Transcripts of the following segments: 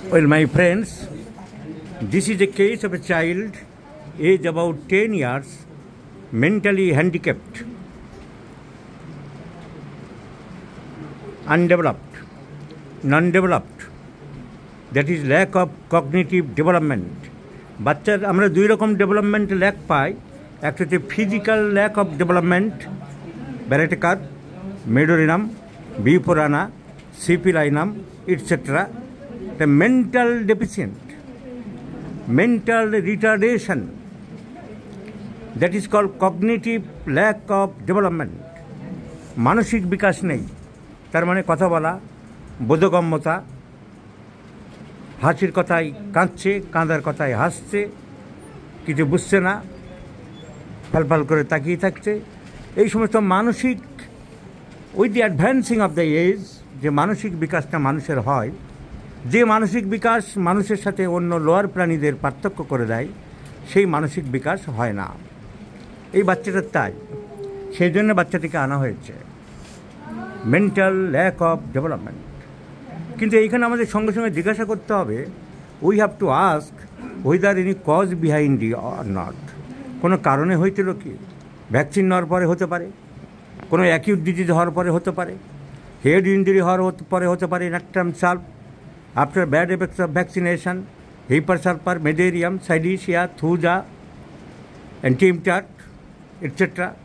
Well, my friends, this is a case of a child aged about 10 years, mentally handicapped, undeveloped, non-developed. That is lack of cognitive development. বাচ্চার আমরা দুই রকম development lack পাই। একটা হচ্ছে physical lack of development, baryta carb, medorrhinum, bufo rana, syphilinum, etcetera. The mental deficient, mental retardation, that is called cognitive lack of development. মানসিক বিকাশ নেই, তার মানে কথা বলা, বোধগম্যতা, হাসির কথায় কাঁদছে, কাঁদার কথায় হাসছে, কিছু বুঝছে না, ফালফাল করে তাকিয়ে থাকছে। এই সমস্ত মানসিক with the advancing of the age যে মানসিক বিকাশটা মানুষের হয়, যে মানসিক বিকাশ মানুষের সাথে অন্য লোয়ার প্রাণীদের পার্থক্য করে দেয়, সেই মানসিক বিকাশ হয় না এই বাচ্চাটার। তাই সেই জন্য বাচ্চাটিকে আনা হয়েছে, মেন্টাল ল্যাক অফ ডেভেলপমেন্ট। কিন্তু এইখানে আমাদের সঙ্গে সঙ্গে জিজ্ঞাসা করতে হবে, we have to ask whether any cause behind or not. কোনো কারণে হয়েছিল কি? ভ্যাকসিন নেওয়ার পরে হতে পারে, কোনো অ্যাকিউট ডিজিজ হওয়ার পরে হতে পারে, হেড ইঞ্জুরি হওয়ার পরে হতে পারে, ইনঅ্যাক্টাম সাল্ভ, after bad effects of vaccination, hypersulfur, medarium, silicea, thuja, antiimtat, etc.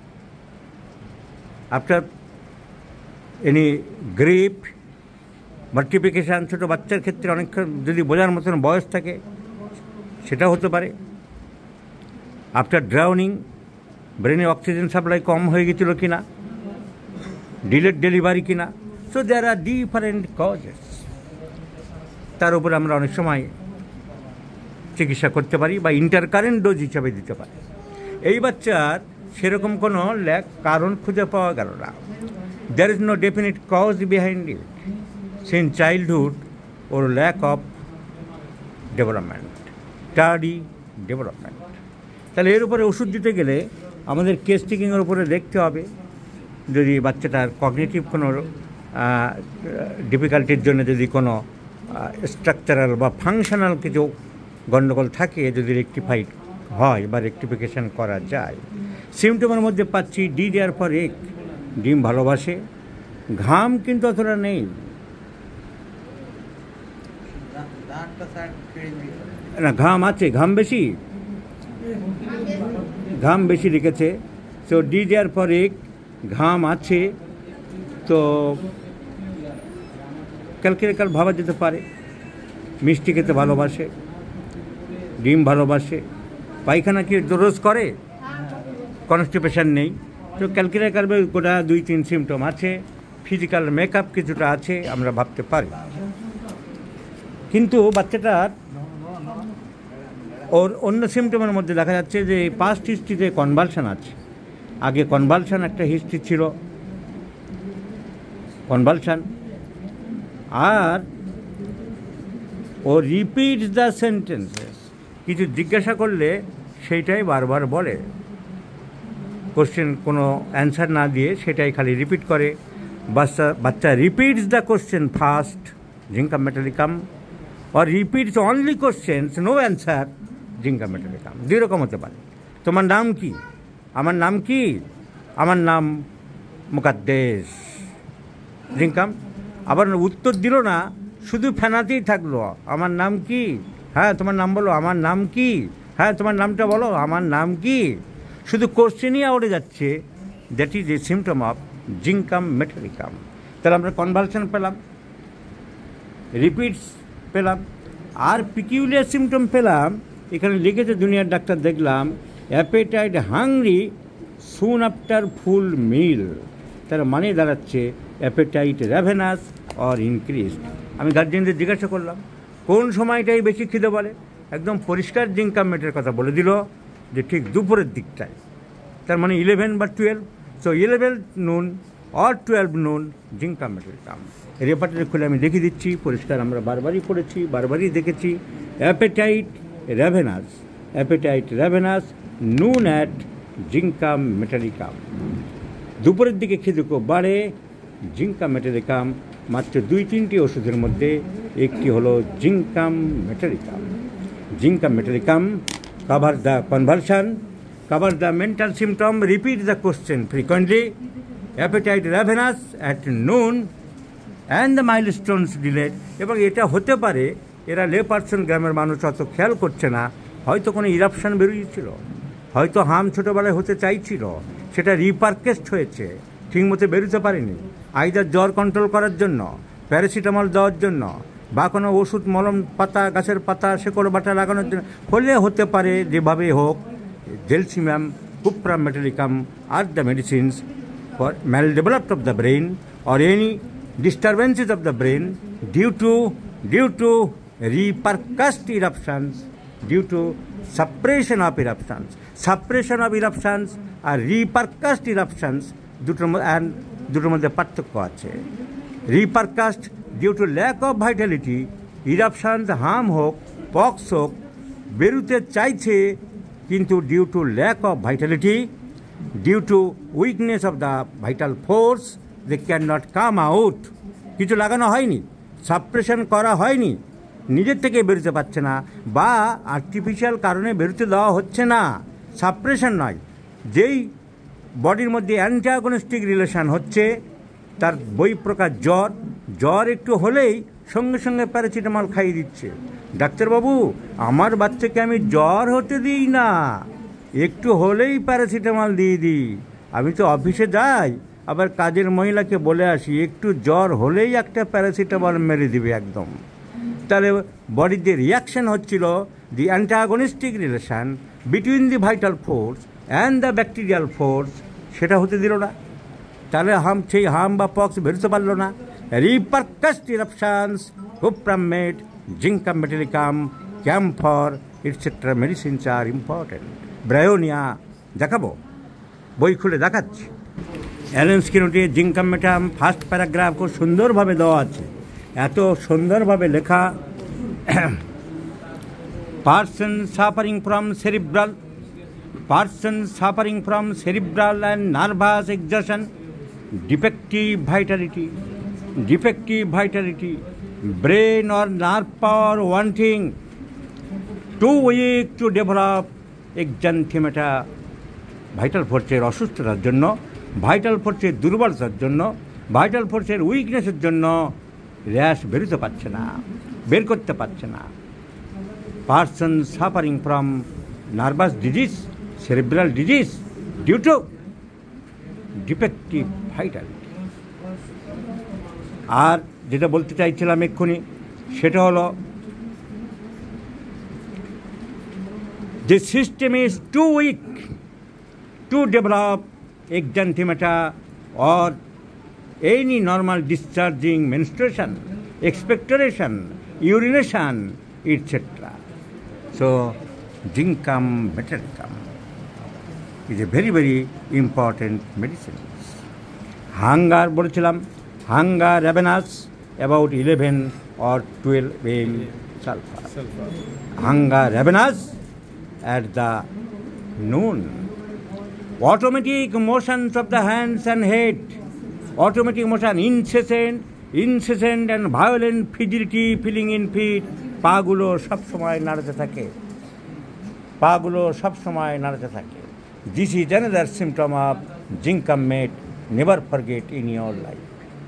After any grief, multiplication, ছোটো বাচ্চার ক্ষেত্রে অনেক যদি বোঝার মতন বয়স থাকে সেটা হতে পারে। আফটার ড্রাউনিং, ব্রেনে অক্সিজেন সাপ্লাই কম হয়ে গেছিলো কিনা, ডিলেড ডেলিভারি কিনা। So there are different causes. তার উপরে আমরা অনেক সময় চিকিৎসা করতে পারি বা ইন্টারকারেন্ট ডোজ হিসাবে দিতে পারি। এই বাচ্চার সেরকম কোনো কারণ খুঁজে পাওয়া গেল না। There is no definite cause behind it since childhood or lack of development, tardy development. তাহলে এর উপরে ওষুধ দিতে গেলে আমাদের কেস টেকিংয়ের উপরে দেখতে হবে, যদি বাচ্চাটার কগনিটিভ কোনো ডিফিকাল্টির জন্য যদি কোনো স্ট্রাকচারাল বা ফাংশনাল কিছু গণ্ডগোল থাকে, যদি রেকটিফাইড হয় বা রেকটিফিকেশান করা যায়। সিমটমের মধ্যে পাচ্ছি ডিডিআর ফর এগ, ডিম ভালোবাসে, ঘাম কিন্তু অতটা নেই, না ঘাম আছে, ঘাম বেশি রেখেছে। তো ডিডিআর ফর এগ, ঘাম আছে, তো ক্যালকুলেকাল ভাবা যেতে পারে। মিষ্টি খেতে ভালোবাসে, ডিম ভালোবাসে, পায়খানা কি রোজ করে, কনস্টিপেশন নেই, তো ক্যালকুলেকাল গোটা 2-3 সিমটম আছে। ফিজিক্যাল মেকআপ কিছুটা আছে, আমরা ভাবতে পারি। কিন্তু বাচ্চাটার ওর অন্য সিমটমের মধ্যে দেখা যাচ্ছে যে পাস্ট হিস্ট্রিতে কনভালশন আছে। আগে কনভালশন একটা হিস্ট্রি ছিল, কনভালশন। আর ও রিপিটস দ্য সেন্টেন্সেস, কিছু জিজ্ঞাসা করলে সেইটাই বারবার বলে, কোশ্চেন কোনো অ্যান্সার না দিয়ে সেটাই খালি রিপিট করে। বাচ্চা repeats the question first, zincum metallicum, or repeats only questions, no answer, zincum metallicum. দুই রকম হতে পারে। তোমার নাম কি? আমার নাম কি? আমার নাম মুকাদ্দেস, জিঙ্কাম। আবার উত্তর দিল না, শুধু ফেনাতেই থাকলো, আমার নাম কি? হ্যাঁ তোমার নাম বলো, আমার নাম কি? হ্যাঁ তোমার নামটা বলো, আমার নাম কি? শুধু কোশ্চেনই আউড়ে যাচ্ছে। That is a symptom of zincum metallicum. তাহলে আমরা কনভালশন পেলাম, রিপিটস পেলাম, আর পিকিউলিয়ার সিমটম পেলাম। এখানে লিখেছে দুনিয়ার ডাক্তার, দেখলাম appetite hungry soon after full meal. তার মানে দাঁড়াচ্ছে অ্যাপেটাইট র্যাভেনাস অর ইনক্রিজড। আমি গার্জেনদের জিজ্ঞাসা করলাম কোন সময়টাই বেশি খিদে বলে, একদম পরিষ্কার জিঙ্কাম মেটের কথা বলে দিল যে ঠিক দুপুরের দিকটায়। তার মানে 11 বা 12। সো 11 নুন অর 12 নুন জিঙ্কাম মেটালিকাম। রেপার্টারি খুলে আমি দেখিয়ে দিচ্ছি, পরিষ্কার আমরা বারবারই পড়েছি, বারবারই দেখেছি। অ্যাপেটাইট র্যাভেনাস নুন অ্যাট জিঙ্কাম মেটালিকাম। দুপুরের দিকে খিদে খুব বাড়ে, জিঙ্কাম মেটালিকাম মাত্র 2-3টি ওষুধের মধ্যে একটি হলো zincum metallicum. Zincum metallicum cover the convulsion, cover the mental symptom, repeat the question frequently, appetite ravenous at noon and the milestones delayed। এবং এটা হতে পারে এরা লে% গ্রামের মানুষ অত খেয়াল করছে না, হয়তো কোনো ইরাপশন বেরিয়েছিল, হয়তো হাম ছোটোবেলায় হতে চাইছিল, সেটা রিপারকেস্ট হয়েছে, ঠিকমতো বেরোতে পারেনি, আইদার জ্বর কন্ট্রোল করার জন্য, প্যারাসিটামল দেওয়ার জন্য, বা কোনো ওষুধ মলম পাতা গাছের পাতা শেকড় বাটা লাগানোর জন্য হলে হতে পারে। যেভাবে হোক জেলসিমাম কুপ্রাম মেটালিকাম আর the medicines for maldevelopment of the brain or any disturbances of the brain due to repercussed eruptions, due to suppression of eruptions আর repercussed eruptions দুটোর মধ্যে পার্থক্য আছে। Repercussed due to lack of vitality, eruptions হাম হোক pox হোক বেরোতে চাইছে কিন্তু due to lack of vitality, due to weakness of the vital force they can not come out. কিছু লাগানো হয়নি, সাপ্রেশন করা হয়নি, নিজের থেকে বেরোতে পারছে না, বা আর্টিফিশিয়াল কারণে বেরোতে দেওয়া হচ্ছে না, সাপ্রেশন নয়। যেই বডির মধ্যে অ্যান্টাগনিস্টিক রিলেশন হচ্ছে, তার বহিঃপ্রকাশ জ্বর একটু হলেই সঙ্গে সঙ্গে প্যারাসিটামল খাইয়ে দিচ্ছে। ডাক্তারবাবু, আমার বাচ্চাকে আমি জ্বর হতে দিই না, একটু হলেই প্যারাসিটামল দিয়ে দিই। আমি তো অফিসে যাই, আবার কাজের মহিলাকে বলে আসি একটু জ্বর হলেই একটা প্যারাসিটামল মেরে দিবে একদম। তাহলে বডির যে রিয়াকশন হচ্ছিল, the antagonistic relation between the vital force and the bacterial force, সেটা হতে দিল না। তাহলে সেই হাম বা পক্স বেরোতে পারলো না। Repercussed eruptions cuprum met zincum metallicum camphor etcetera medicines are important. Bryonia দেখাবো, বই খুলে দেখাচ্ছি। অ্যালেন স্কিনোটি জিঙ্কাম মেটাম ফার্স্ট প্যারাগ্রাফ খুব সুন্দরভাবে দেওয়া আছে, এত সুন্দরভাবে লেখা। Person suffering from cerebral and nervous exhaustion, defective vitality, brain or nerve power wanting, too weak to develop exanthemata, vital ফোর্সের অসুস্থতার জন্য, ভাইটাল ফোর্সের দুর্বলতার জন্য, ভাইটাল ফোর্সের উইকনেসের জন্য র্যাশ বের করতে পারছে না। Person suffering from nervous disease, cerebral disease due to defective vitality। আর যেটা বলতে চাইছিলাম এক্ষুনি, সেটা হলো the system is too weak to develop exanthemata or any normal discharging, menstruation, expectoration, urination, etc. So zincum metallicum is a very very important medicine. Hunger বলেছিলাম, hunger ravenous about 11 or 12 ml sulfur. Hunger ravenous at the noon. Automatic motions of the hands and head, automatic motion, incessant and violent frigidity, feeling in feet, পাগুলো সবসময় নাড়াতে থাকে। This is another symptom of Jinkam mate. Never forget in your life.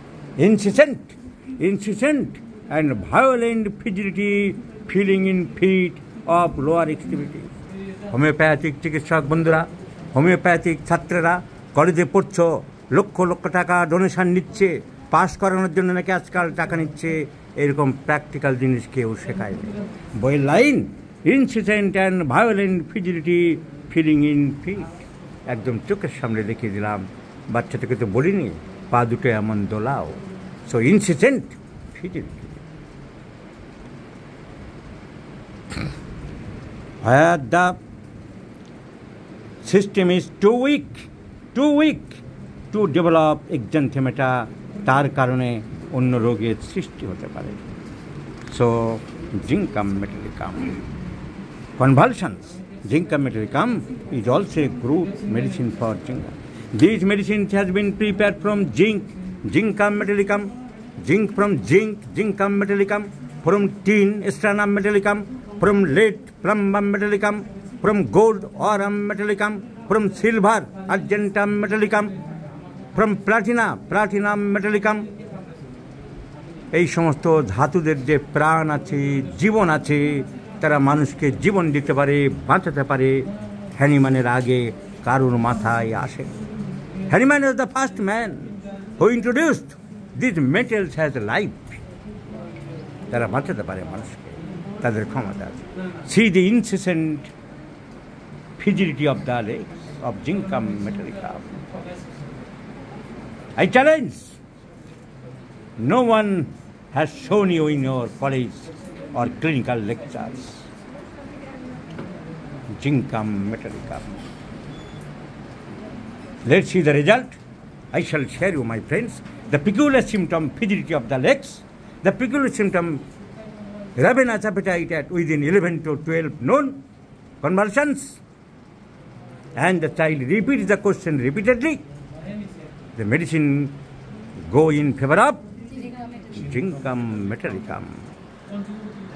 Incessant and violent frigidity, feeling in feet of lower extremity. Homeopathic চিকিৎসক বন্ধুরা, homeopathic ছাত্রেরা, কলেজে পড়ছো, লক্ষ লক্ষ টাকা donation নিচ্ছে, পাস করানোর জন্য নাকি আজকাল টাকা নিচ্ছে, এরকম প্র্যাকটিক্যাল জিনিস কেউ শেখায়নি। বইয়ের line, incessant and violent frigidity, feeling in feet, একদম চোখের সামনে দেখিয়ে দিলাম। বাচ্চাটাকে তো বলিনি পা দুটো এমন দোলাও। So incessant frigidity, where the system is too weak to develop exanthemata, তার কারণে অন্য রোগের সৃষ্টি হতে পারে। So zincum metallicum. Convulsions, Jinkam metallicum is also a group medicine for Jinkam. These medicines has been prepared from Jinkam metallicum. zinc, zincum metallicum, from tin, strontium metallicum, from lead, plumbum metallicum, from gold, aurum metallicum, from silver, argentum metallicum, from platinum metallicum. এই সমস্ত ধাতুদের যে প্রাণ আছে, জীবন আছে, তারা মানুষকে জীবন দিতে পারে, বাঁচাতে পারে, হ্যানিম্যানের আগে কারুর মাথায় আসে। Hahnemann is the first man who introduced this metals has life. তারা বাঁচাতে পারে মানুষকে, তাদের ক্ষমতা আছে। সি দি ইনসেসেন্ট ফিজিলিটি of the legs of zincum metallicum. I challenge, no one has shown you in your college or clinical lectures Zincum metallicum. Let's see the result. I shall share you, my friends, the peculiar symptom, frigidity of the legs, the peculiar symptom, ravenous appetite at within 11 to 12 noon, convulsions, and the child repeats the question repeatedly. The medicine go in favor of Zincum metallicum.